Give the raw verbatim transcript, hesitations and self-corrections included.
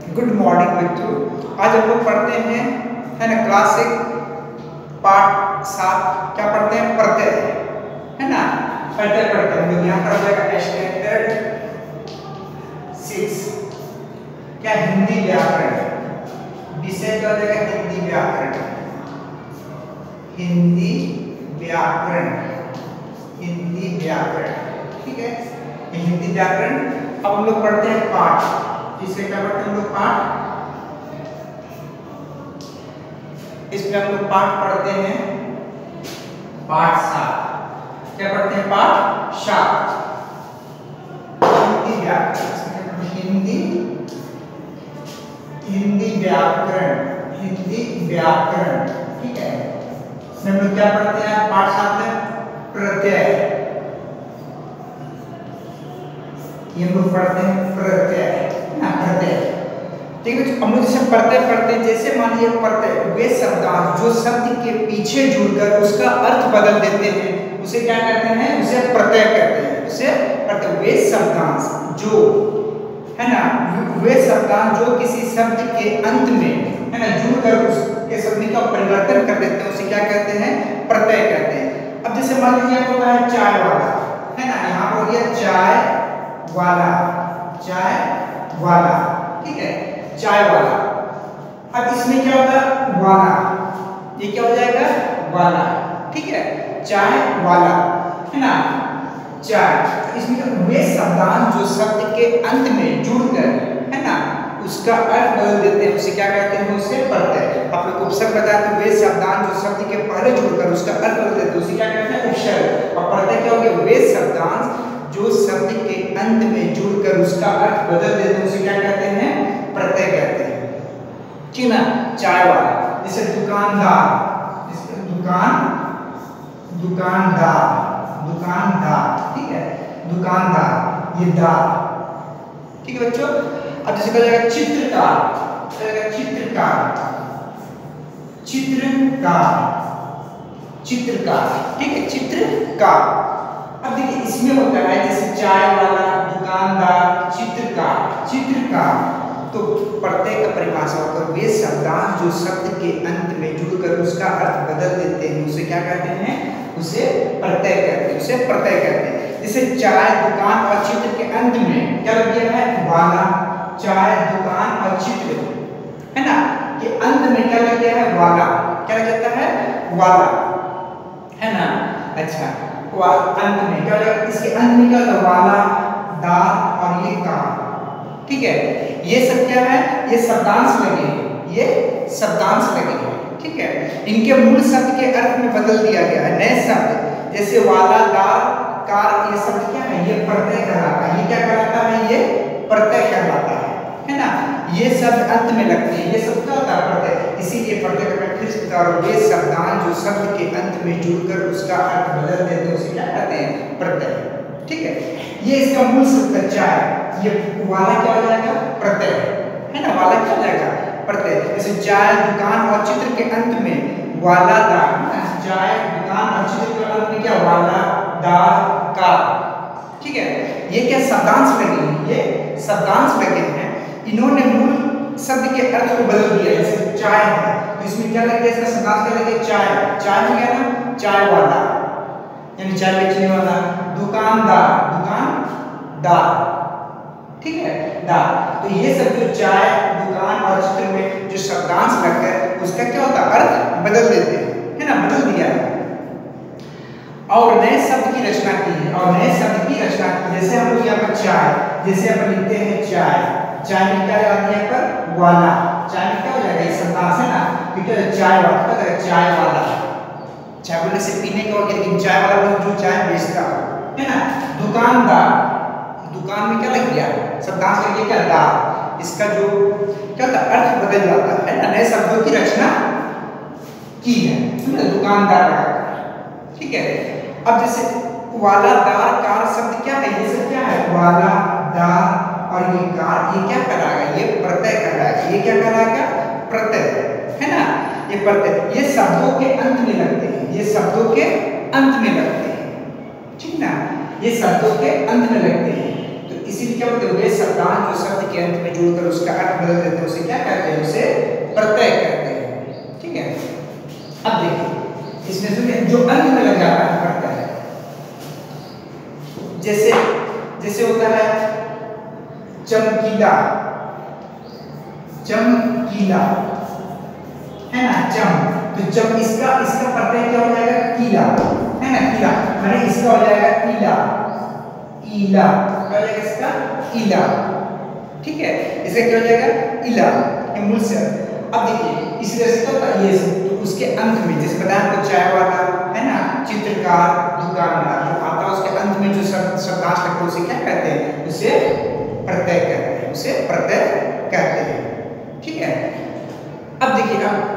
Good morning बच्चों। आज हम लोग पढ़ते हैं है ना क्लास सिक्स पार्ट सात। क्या पढ़ते हैं? प्रत्यय है ना। प्रत्यय पढ़ते हैं हम लोग। यहाँ पर हो जाएगा स्टैंडर्ड सिक्स क्या हिंदी व्याकरण। विषय क्या हो जाएगा? हिंदी व्याकरण। हिंदी व्याकरण हिंदी व्याकरण ठीक है, ये हिंदी व्याकरण। अब हम लोग पढ़ते हैं पाठ। जिसे क्या पढ़ते हैं हम लोग? पाठ। इसमें हम लोग पाठ पढ़ते हैं पाठ सात। क्या पढ़ते हैं? पाठ सात हिंदी व्याकरण। हिंदी हिंदी व्याकरण हिंदी व्याकरण ठीक है। इसमें हम लोग क्या पढ़ते हैं पाठ सात में? प्रत्यय। ये हम लोग पढ़ते हैं प्रत्यय ना, प्रत्यय ठीक है। हम लोग जैसे प्रत्यय पढ़ते हैं, जैसे मान लीजिए प्रत्यय वे शब्दांश जो शब्द के पीछे जुड़कर उसका अर्थ बदल देते हैं, उसे क्या कहते हैं? उसे प्रत्यय कहते हैं। उसे प्रत्यय। वे शब्दांश जो है ना, वे शब्दांश जो किसी शब्द के अंत में है ना जुड़कर उसके शब्द का परिवर्तन कर देते हैं, उसे क्या कहते हैं? प्रत्यय कहते हैं। अब जैसे मान लीजिए होता है चाय वाला है ना, यहाँ पर हो गया चाय वाला चाय वाला ठीक है, चाय वाला। अब इसमें क्या होता है? वाला। ये क्या हो जाएगा? वाला ठीक है, चाय वाला है ना, चाय। इसमें वे शब्दांश जो शब्द के अंत में जुड़कर है ना उसका अर्थ बदल देते हैं, उसे क्या कहते हैं? उसे प्रत्यय। आप लोग उपसर्ग बताते हैं, वे शब्दांश जो शब्द के पहले जुड़कर उसका अर्थ बदल देते हैं, उसे क्या कहते हैं? उपसर्ग। और प्रत्यय क्या हो गया? वे शब्दांश जो शब्द के अंत में जुड़कर उसका अर्थ बदल देते हैं, उसे क्या कहते हैं? प्रत्यय कहते हैं ठीक ना। चाय वाला। जैसे दुकानदार, जैसे दुकान दुकानदार दुकानदार ठीक है, दुकानदार ये दार ठीक है बच्चों। अब जैसे कहा जाएगा चित्रकार, चित्रकार चित्रकार चित्रकार ठीक है, चित्रकार। अब देखिए इसमें होता है जैसे चाय वाला, दुकानदार, चित्रकार चित्रकार। तो प्रत्यय का परिभाषा होकर वे शब्दांश जो शब्द के अंत में जुड़कर उसका अर्थ बदल देते हैं, उसे क्या कहते हैं? उसे प्रत्यय कहते हैं। उसे प्रत्यय कहते हैं। जैसे चाय दुकान और चित्र के अंत में क्या लग गया है? वाला। चाय दुकान और चित्र है ना के अंत में क्या लग गया है? वाला। क्या लग जाता है? वाला है ना। अच्छा, अंत में क्या लगा? इसके अंत में क्या होगा? वाला, दा और ये का ठीक है। ये सब क्या है? ये शब्दांश लगे हैं, ये शब्दांश लगे हैं ठीक है। इनके मूल शब्द के अर्थ में बदल दिया गया है नए शब्द। जैसे वाला, दार, कार, ये शब्द क्या है? ये प्रत्यय कहलाता है। ये क्या कहलाता है? ये प्रत्यय कहलाता है है ना। ये शब्द अंत में लगते हैं, ये सब क्या होता है? प्रत्यय। इसीलिए प्रत्यय का फिर से बता रहा हूं, वे शब्दांश जो शब्द के अंत में जुड़कर उसका अर्थ बदल देते हैं, उसे क्या कहते हैं? प्रत्यय ठीक है। ये इसका मूल शब्द चाय, ये वाला क्या हो जाएगा? प्रत्यय है ना। वाला क्या हो जाएगा? प्रत्यय। जैसे चाय दुकान और चित्र के अंत में वाला, दार। चाय दुकान और चित्र के अंत में क्या? वाला, दार, का ठीक है। ये क्या शब्दांश लगे हैं? ये शब्दांश लगे हैं। इन्होंने मूल शब्द के अर्थ को बदल दिया। जैसे चाय है तो इसमें क्या लग गया? इसका शब्दांश क्या लग गया? चाय। चाय हो गया ना, चाय वाला यानी चाय बेचने वाला। दुकानदार, दुकानदार ठीक है, दार। तो ये सब जो चाय दुकान और चित्र में जो शब्दांश लगकर उसका क्या होता है? अर्थ बदल देते हैं है ना, बदल दिया है और नए शब्द की रचना की है। और नए शब्द की रचना की, जैसे हम लोग यहाँ पर चाय, जैसे अपन लिखते हैं चाय, चाय में क्या लगाते हैं? यहाँ पर वाला। चाय में क्या हो जाएगा? ये शब्दांश है ना, ठीक है। चाय वाला क्या होगा? चाय वाला। चाय बोलने से पीने का होगा, लेकिन चाय वाला बोल जो चाय बेचता है ना। दुकानदार, दुकान में क्या लग गया? शब्दांश लग गया क्या? दार। इसका जो क्या होता है? अर्थ बदल जाता है ना, नए शब्दों की रचना की है दुकानदार लगाकर ठीक है। अब जैसे वाला, दार, कार शब्द क्या है? ये सब क्या है? वाला, दार और ये कार, ये क्या कहलाएगा? ये प्रत्यय कहलाएगा। ये क्या कहलाएगा? प्रत्यय है ना। ये प्रत्यय ये शब्दों के अंत में लगते हैं, ये शब्दों के अंत में लगते हैं ठीक ना, ये शब्दों के अंत में लगते हैं। तो इसीलिए क्या बोलते हैं? वे शब्दांश जो शब्द के अंत में जोड़कर उसका अर्थ बदल देते हैं, उसे क्या कहते हैं, उसे प्रत्यय कहते हैं। ठीक है, अब देखिए इसमें सुनिए जो अंत में लग जाता है प्रत्यय, जैसे जैसे होता है चमकीला, चमकीला है ना, चम, तो जब इसका इसका प्रत्यय क्या हो जाएगा, कीला है ना, कीला माने इसका हो जाएगा ईला, ईला क्या हो जाएगा इसका, ईला। ठीक है, इसका क्या हो जाएगा, ईला, ये मूल से। अब देखिए इस तरह से तो ये तो उसके अंत में जैसे बताया आपको चाय वाला है ना, चित्रकार, दुकानदार जो आता है उसके अंत में जो शब्द शब्दांश लगता है उसे क्या कहते हैं, उसे प्रत्यय कहते हैं, उसे प्रत्यय कहते हैं। ठीक है, अब देखिए अब